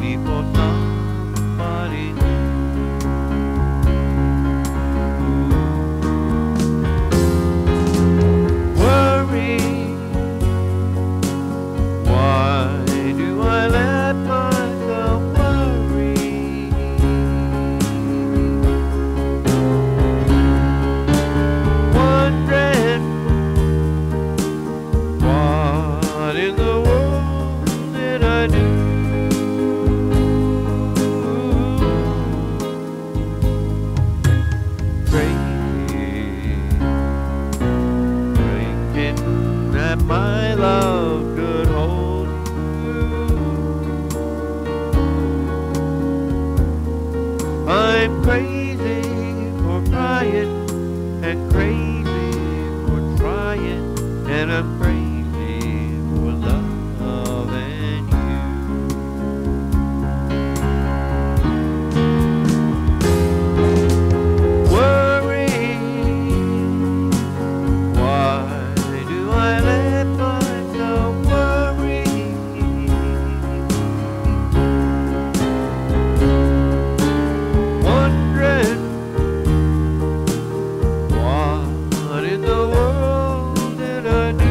crazy for somebody new. Worry, why do I let myself worry? Wondering what in the world did I do? That my love could hold you. I'm crazy for crying and crazy for trying, and I'm crazy for loving you. Worry, why do I let myself worry? Wondering what in the world did I do?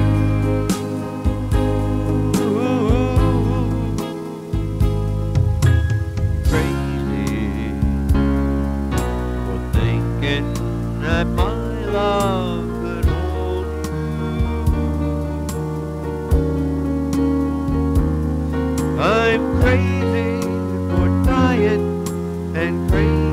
Crazy for thinking that my love could hold you. I'm crazy for trying and crazy